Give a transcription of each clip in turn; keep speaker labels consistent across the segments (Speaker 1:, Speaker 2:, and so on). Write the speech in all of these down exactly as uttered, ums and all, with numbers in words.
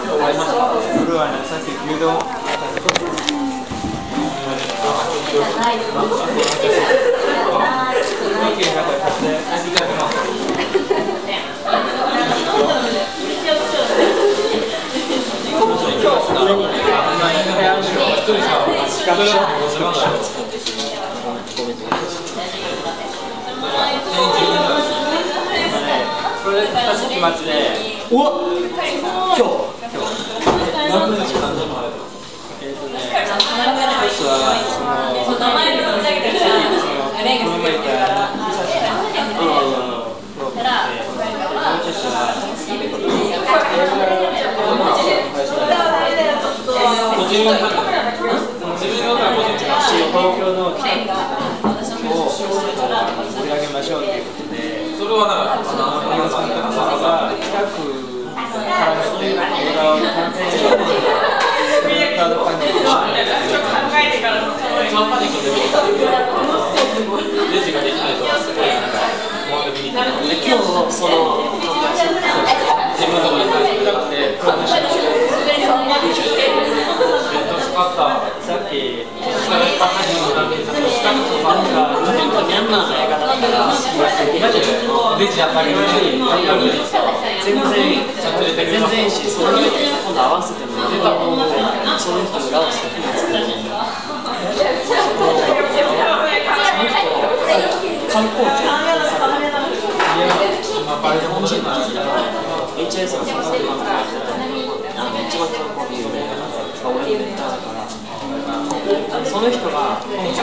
Speaker 1: 夜はね、さっき牛丼。これふたつ決まって。
Speaker 2: おっ今日何分時間でもある。
Speaker 1: えっとね、一つはそのこの前言った東京の企画を盛り上げましょうということで、それはだから、皆さんが企画絡めて、映画を完成して、カードパニックをして、カードパニックでレジができないと、すごいなんか、
Speaker 2: 今日のその
Speaker 1: 自分のところに行きたくて、プロモーションして、さっき、ミャンマーの映画だったら、レジやったけど、全然、全然いいし、その人今度合わせても、その人が合わせても作るんだ。観光地の日本人なんですけど、エイチエス のサポートマンが一番観光地で、俺に言ったから、その人がいろんな話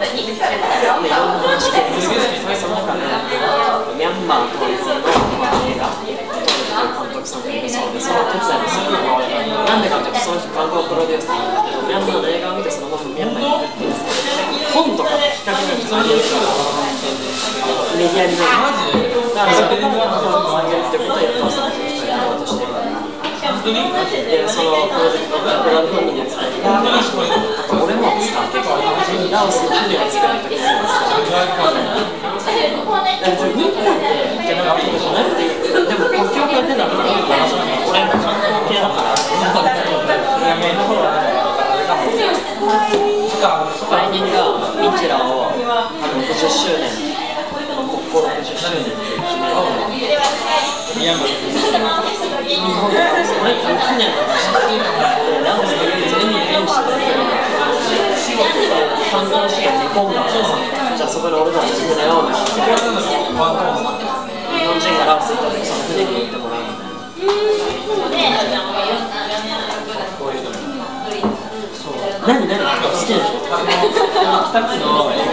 Speaker 1: を聞いて、その中でミャンマーと日本の映画監督さんがいるそうで、その手伝いをするのなんでかというと、その人観光プロデューサーなんだけど、ミャンマーの映画を見てそのままミャンマーに行くっていう本とか比較的ありえるからメディアになる。だからそれからつなげるってことをやってますね、やろうとしてる。で、そのプロジェクトがクラウドファンディングで使って、俺も使って、ラオスの船を使ってるんですよ。日本で行けなかったことじゃなくて、でも国境から出たら、俺も観光系だから、来年がミチラをろくじゅっしゅうねん、国交ろくじゅっしゅうねんって決めて、ミャンマー日本で俺去年の話で、ラオスで全部現地で観光資源日本がじゃあそこで俺たち船を日本人がラオス行った時その船に乗ってもらうみたいな。何何好きな人？ふたつの映画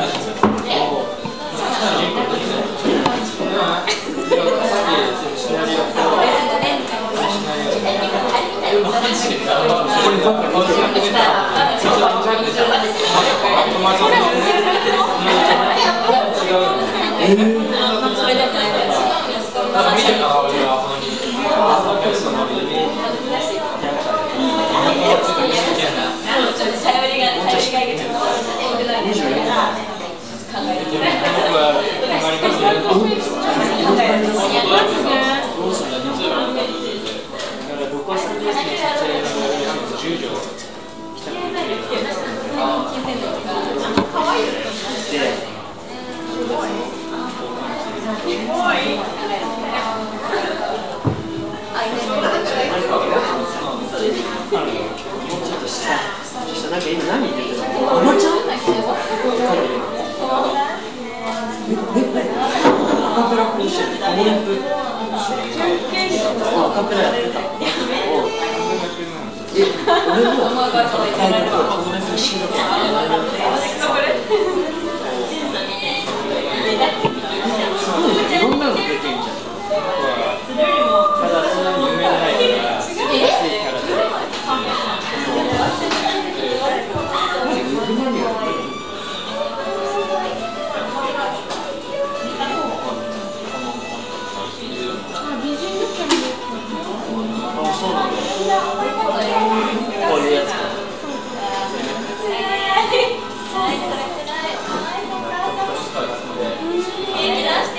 Speaker 1: なんか今何言ってるの？アマちゃん？アカペラ講師、アモレンプ。アカペラやってた。え、俺もアモレンプ一緒だから。すごいね、いろんなの出てるじゃん。ただそんなに有名じゃないから、安いキャラで。こういうやつか。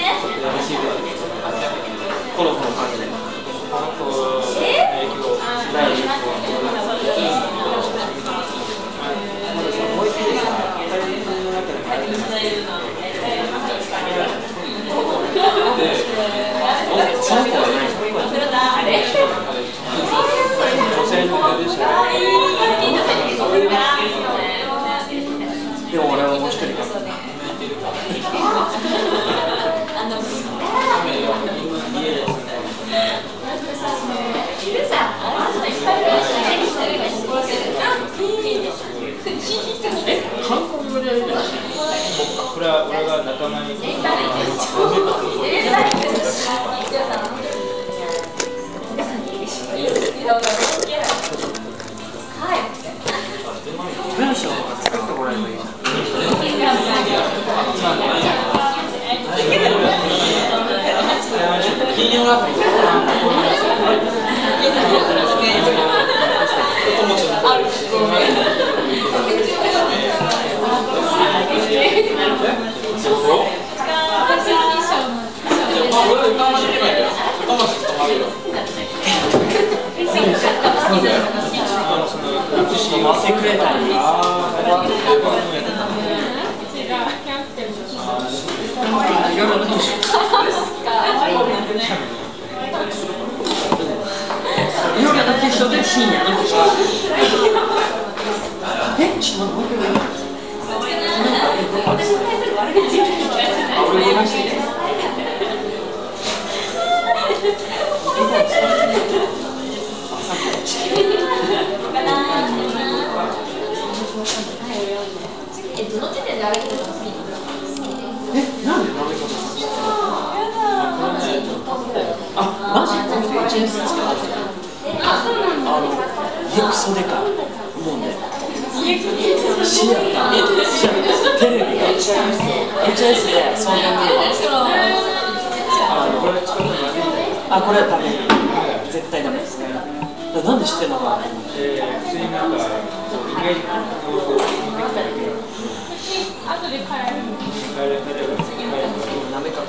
Speaker 1: この子の関係で。この子の影響を。 文章を作ってもらえばいいじゃん。金曜アプリセクレタリーいろいろ文章いろいろなテストで深夜のえ、ちょっと待ってあ、俺言いましたね
Speaker 3: え、どの時点で歩いてたの好き
Speaker 1: え、なんでなんでかあ、マジで エイチエス 使ってたあの、クソでかいもんでシアター、シアター、テレビが エイチエス でそんなにあの、あ、これはダメ絶対ダメですなんで知ってんのかなと思って普通になんか、イメージ後で帰るなめ方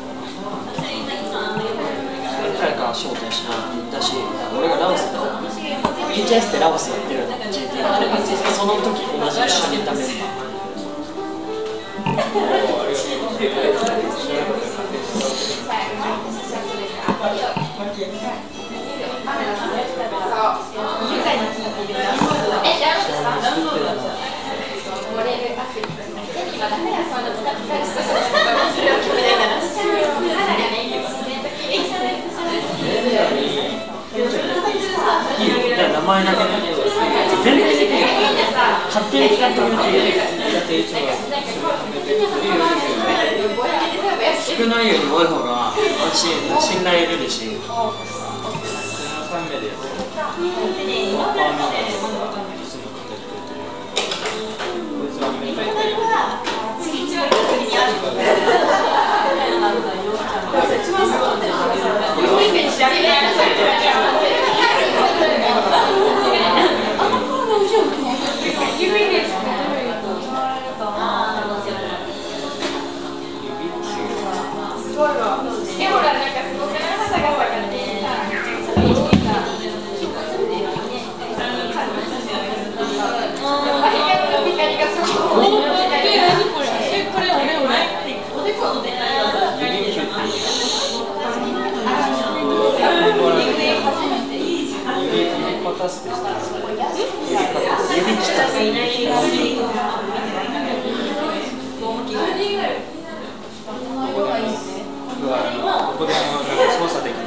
Speaker 1: 誰か焦点しなだし俺がラオスで エイチエス でラオスやってる ジェーティー その時同じ一緒にいたメンバーいいよ、じゃあ名前だけ全然できるよ勝手に使ってくれていい少ないより多い方が安心、信頼得るしここで操作できる